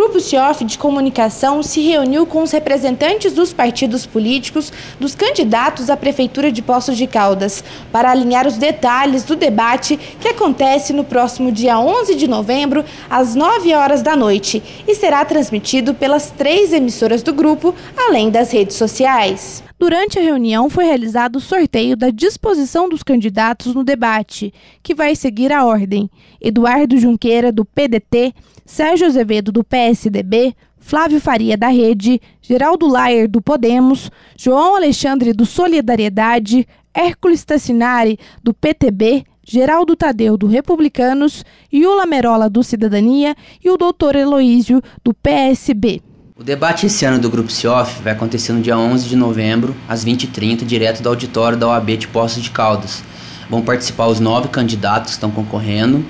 Grupo CIOF de Comunicação se reuniu com os representantes dos partidos políticos dos candidatos à Prefeitura de Poços de Caldas para alinhar os detalhes do debate que acontece no próximo dia 11 de novembro, às 9 horas da noite, e será transmitido pelas 3 emissoras do grupo, além das redes sociais. Durante a reunião foi realizado o sorteio da disposição dos candidatos no debate, que vai seguir a ordem: Eduardo Junqueira, do PDT, Sérgio Azevedo, do PSDB, Flávio Faria, da Rede, Geraldo Laier, do Podemos, João Alexandre, do Solidariedade, Hércules Tassinari, do PTB, Geraldo Tadeu, do Republicanos, Iula Merola, do Cidadania e o doutor Heloísio, do PSB. O debate esse ano do Grupo CIOF vai acontecer no dia 11 de novembro, às 20h30, direto do auditório da OAB de Poços de Caldas. Vão participar os 9 candidatos que estão concorrendo,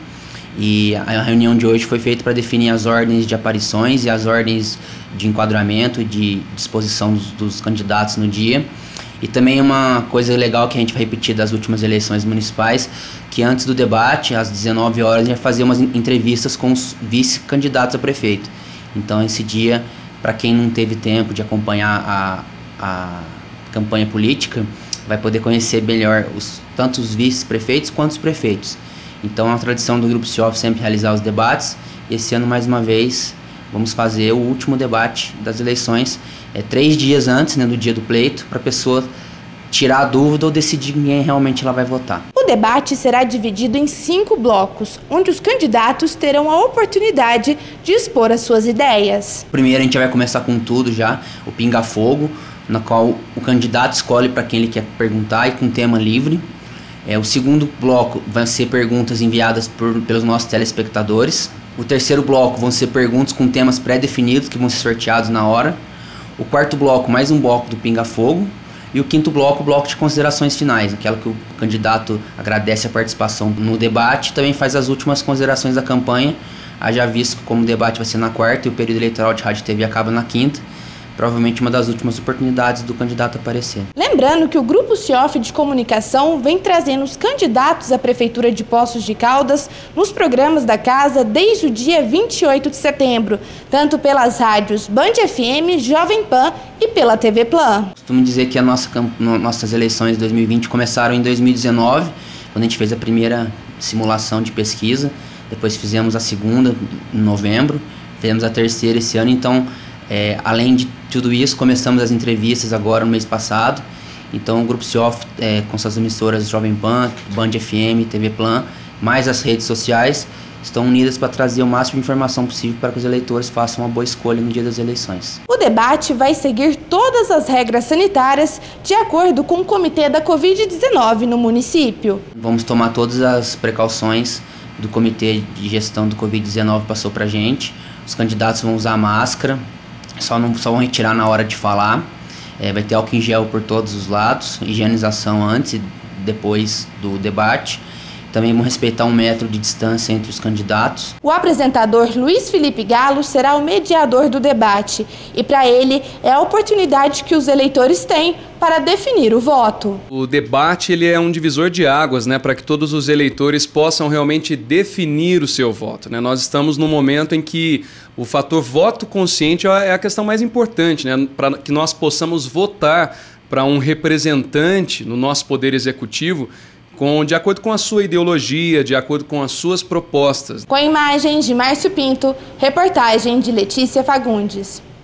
e a reunião de hoje foi feita para definir as ordens de aparições e as ordens de enquadramento e de disposição dos candidatos no dia. E também uma coisa legal que a gente vai repetir das últimas eleições municipais, que antes do debate, às 19 horas, a gente vai fazer umas entrevistas com os vice-candidatos a prefeito. Então esse dia, para quem não teve tempo de acompanhar a campanha política, vai poder conhecer melhor tanto os vice-prefeitos quanto os prefeitos. Então é uma tradição do Grupo CIOF sempre realizar os debates, e esse ano, mais uma vez, vamos fazer o último debate das eleições, 3 dias antes, do dia do pleito, para a pessoa tirar a dúvida ou decidir quem realmente ela vai votar. O debate será dividido em 5 blocos, onde os candidatos terão a oportunidade de expor as suas ideias. Primeiro a gente vai começar com tudo já, o pinga-fogo, na qual o candidato escolhe para quem ele quer perguntar e com tema livre. O segundo bloco vai ser perguntas enviadas pelos nossos telespectadores. O terceiro bloco vão ser perguntas com temas pré-definidos que vão ser sorteados na hora. O quarto bloco, mais um bloco do pinga-fogo. E o quinto bloco, o bloco de considerações finais, aquela que o candidato agradece a participação no debate e também faz as últimas considerações da campanha. Haja visto que como o debate vai ser na quarta e o período eleitoral de rádio e TV acaba na quinta, provavelmente uma das últimas oportunidades do candidato aparecer. Lembrando que o Grupo CIOF de Comunicação vem trazendo os candidatos à Prefeitura de Poços de Caldas nos programas da casa desde o dia 28 de setembro, tanto pelas rádios Band FM, Jovem Pan e pela TV Plan. Costumo dizer que nossas eleições de 2020 começaram em 2019, quando a gente fez a primeira simulação de pesquisa, depois fizemos a segunda em novembro, fizemos a terceira esse ano, então além de tudo isso, começamos as entrevistas agora no mês passado. Então o Grupo CIOF, com suas emissoras Jovem Pan, Band FM, TV Plan, mais as redes sociais, estão unidas para trazer o máximo de informação possível para que os eleitores façam uma boa escolha no dia das eleições. O debate vai seguir todas as regras sanitárias de acordo com o Comitê da Covid-19 no município. Vamos tomar todas as precauções do Comitê de Gestão do Covid-19 passou para a gente. Os candidatos vão usar máscara, só vão retirar na hora de falar. Vai ter álcool em gel por todos os lados, higienização antes e depois do debate. Também vão respeitar 1 metro de distância entre os candidatos. O apresentador Luiz Felipe Galo será o mediador do debate e para ele é a oportunidade que os eleitores têm para definir o voto. O debate ele é um divisor de águas, para que todos os eleitores possam realmente definir o seu voto. Nós estamos num momento em que o fator voto consciente é a questão mais importante, para que nós possamos votar para um representante no nosso poder executivo de acordo com a sua ideologia, de acordo com as suas propostas. Com imagens de Márcio Pinto, reportagem de Letícia Fagundes.